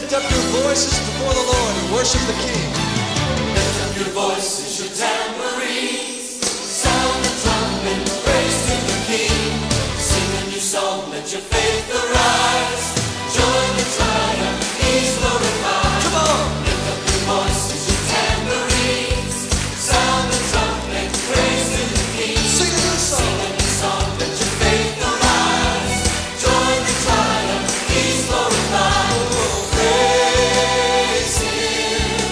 Lift up your voices before the Lord and worship the King. Lift up your voices, your tambourines, sound the trumpet, praise to the King. Sing a new song, let your faith arise. Join the triumph, He's glorified. Come on! Lift up your voices, your tambourines, sound the trumpet, praise to the King. Sing a new song. Sing a new song, let your faith arise. Join the triumph, He's glorified. Praise Him,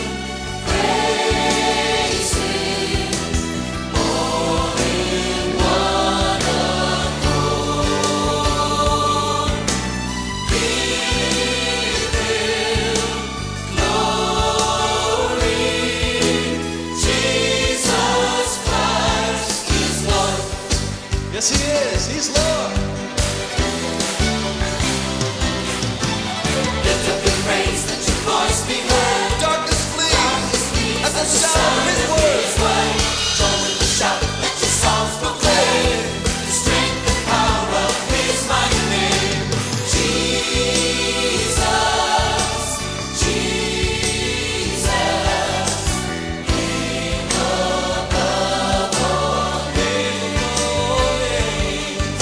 praise Him, all in one accord. Give Him glory. Jesus Christ is Lord. Yes, He is. He's Lord. Lift up your praise, let your voice be heard. Darkness flees at the sound of His word. Join with the shout, let your songs proclaim the strength and power of His mighty name. Jesus, Jesus, King above all names,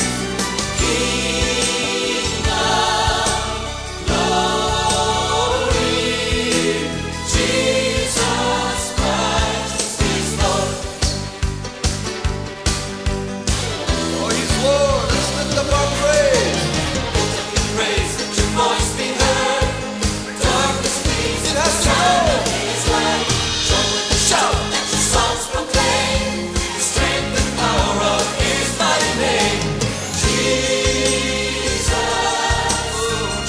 King of glory, Jesus Christ is Lord. Oh, He's Lord. Let's lift up our praise. Lift up your praise, let your voice be heard. Darkness flees, It has to sound go. of His light. Join with the shout, let your songs proclaim the strength and power of His mighty name. Jesus,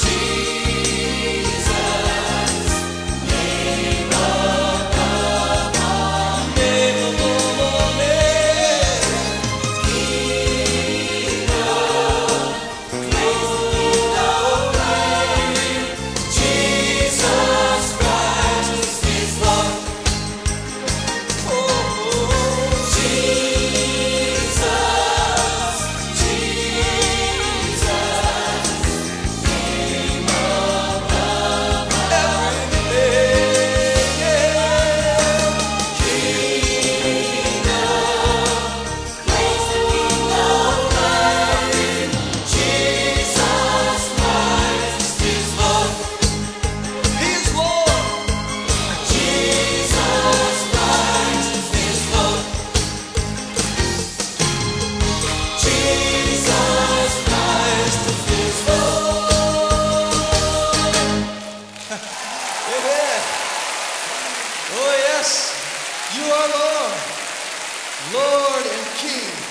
Jesus, name above all names. King of glory, Jesus Christ is Lord. Oh, Jesus, Jesus, name above every name. King of glory, Jesus Christ is Lord. He's Lord. Jesus Christ is Lord. Jesus Christ is Lord. Amen. Oh, yes. You are Lord. Lord and King.